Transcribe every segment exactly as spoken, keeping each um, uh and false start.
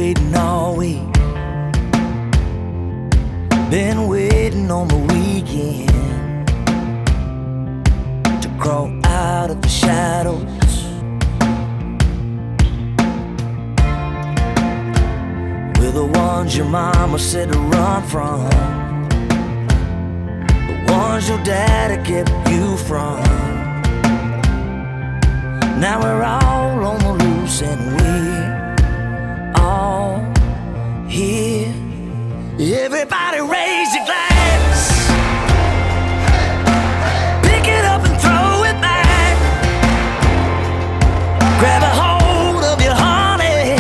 waiting all week, been waiting on the weekend to crawl out of the shadows. We're the ones your mama said to run from, the ones your daddy kept you from. Now we're all on the loose and we're all here. Everybody raise your glass, pick it up and throw it back. Grab a hold of your honey,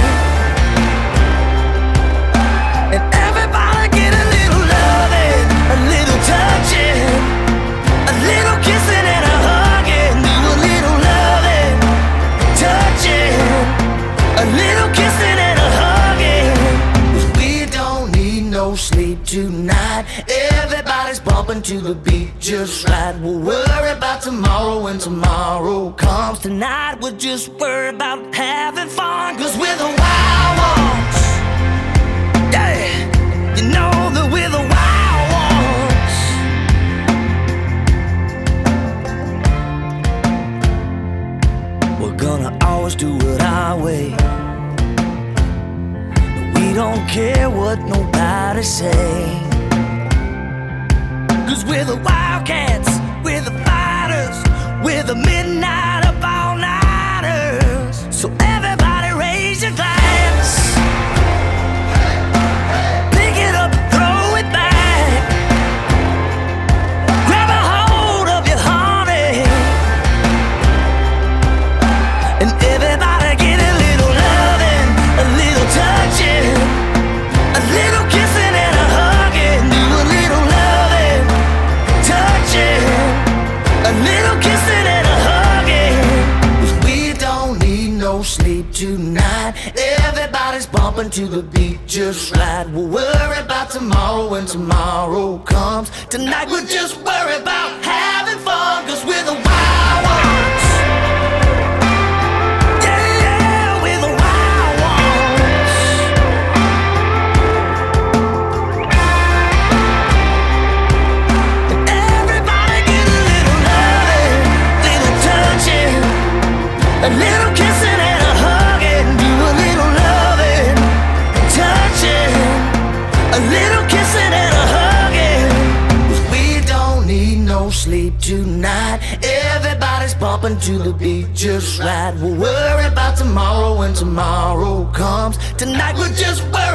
and everybody get a little loving, a little touching, a little kissing and a hugging. Do a little loving, touching, a little kissing and a hugging. 'Cause we don't need no sleep tonight. Everybody's bumping to the beat just right. We'll worry about tomorrow when tomorrow comes. Tonight we'll just worry about having fun. 'Cause we're the wild ones, yeah, you know that we're the wild ones. We're gonna always do it our way. We don't care what nobody say. 'Cause we're the wildcats, we're the fighters, we're the midnight up all nighters. So everybody raise your glass, pick it up, throw it back. Grab a hold of your honey, and everybody get a little loving, a little touching, a little kissing and a hugging. Do a little loving, touching, a little kissing and a hugging. 'Cause we don't need no sleep tonight. Everybody's bumping to the beat just right. We'll worry about tomorrow when tomorrow comes. Tonight we'll just worry about having fun. 'Cause we're the wild ones, yeah, yeah, we're the wild ones. And everybody get a little loving, little touching, a little kissing and a hugging. Do a little loving, touching, a little kissing and a hugging. 'Cause we don't need no sleep tonight. Everybody's bumping to the beat just right. We'll worry about tomorrow when tomorrow comes. Tonight we'll just worry